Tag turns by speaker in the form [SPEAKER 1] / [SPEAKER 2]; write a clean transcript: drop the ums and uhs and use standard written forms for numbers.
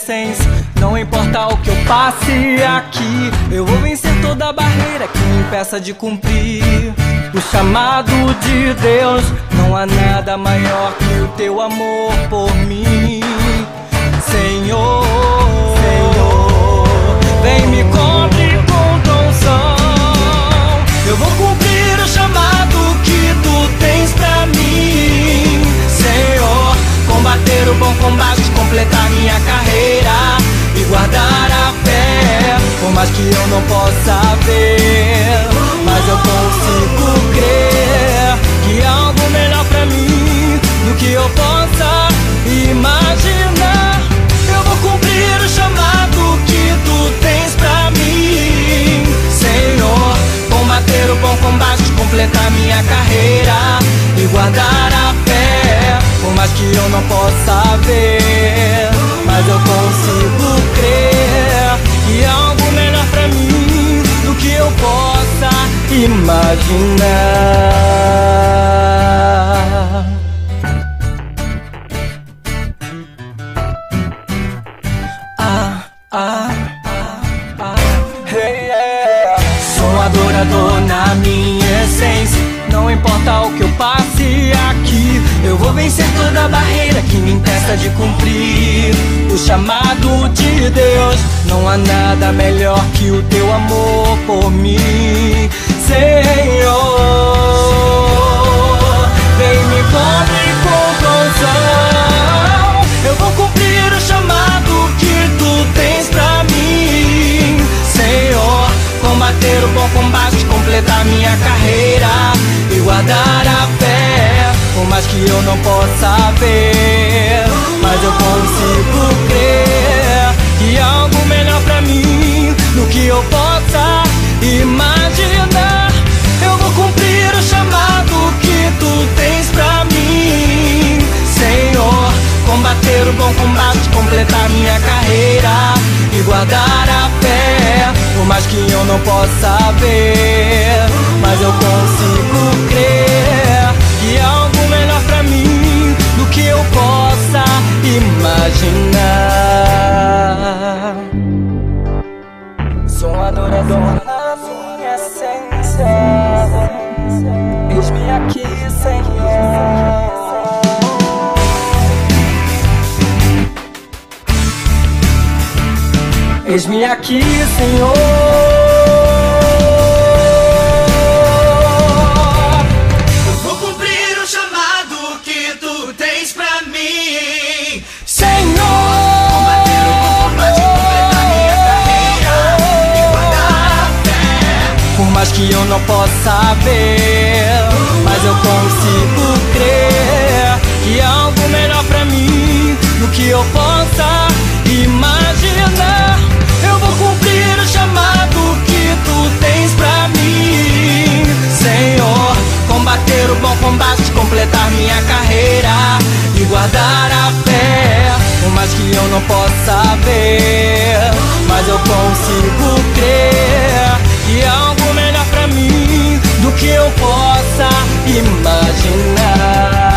[SPEAKER 1] essência. Não importa o que eu passe aqui, eu vou vencer toda barreira que me impeça de cumprir o chamado de Deus. Não há nada maior que o teu amor por mim, Senhor. Vem me cobre com tua unção. Eu vou cumprir o chamado que tu tens pra mim, Senhor. Combater o bom combate, completar minha carreira e guardar a fé. Por mais que eu não possa ver, mas eu consigo crer que há algo melhor pra mim do que eu possa imaginar. Eu vou cumprir o chamado que tu tens pra mim, Senhor. Combater o bom combate, completar minha carreira e guardar a fé. Por mais que eu não possa ver, mas eu consigo crer que há algo melhor pra mim do que eu possa imaginar. Sou um adorador na minha essência. Não importa o que eu passe aqui, eu vou vencer toda barreira que me impeça de cumprir o chamado de Deus. Não há nada melhor que o teu amor por mim, Senhor. Vem me cobre com tua unção. Eu vou cumprir o chamado que tu tens pra mim, Senhor. Combater o bom combate, completar minha carreira e guardar a fé. Por mais que eu não possa ver, mas eu consigo crer que há algo melhor pra mim do que eu possa imaginar. Eu vou cumprir o chamado que tu tens pra mim, Senhor. Combater o bom combate, completar minha carreira e guardar a fé. Por mais que eu não possa ver, mas eu consigo crer que há algo melhor pra mim do que eu possa imaginar. Sou um adorador na minha essência. Eis-me aqui, Senhor. Eis-me aqui, Senhor.
[SPEAKER 2] Eu vou cumprir o chamado que tu tens pra mim,
[SPEAKER 1] Senhor.
[SPEAKER 2] combater o bom combate, completar minha carreira e guardar a fé.
[SPEAKER 1] Por mais que eu não possa ver, mas eu consigo crer que há algo melhor pra mim do que eu possa imaginar. Eu vou cumprir o chamado que tu tens pra mim, Senhor. Combater o bom combate, completar minha carreira e guardar a fé. Por mais que eu não possa ver, mas eu consigo crer que há algo melhor pra mim do que eu possa imaginar.